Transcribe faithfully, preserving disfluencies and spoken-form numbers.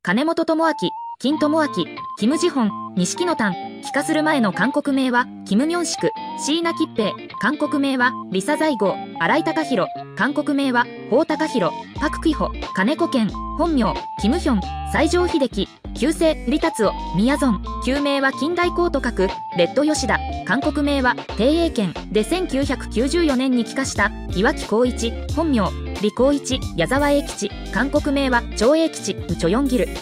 金本智明、金智明、キム・ジホン、錦野丹。帰化する前の韓国名は、キム・ミョンシク、椎名吉平。韓国名は、リサ財郷、新井貴弘。韓国名は、ホウ・タカヒロ、パク・クイホ、金子健。本名、キム・ヒョン、西城秀樹。旧姓、リタツオ、ミヤゾン。旧名は近代公と書く、レッド吉田。韓国名は、帝英県でせんきゅうひゃくきゅうじゅうよねんに帰化した、岩木光一。本名、李光一、矢沢永吉。韓国名は、長永吉、ウチョヨンギル。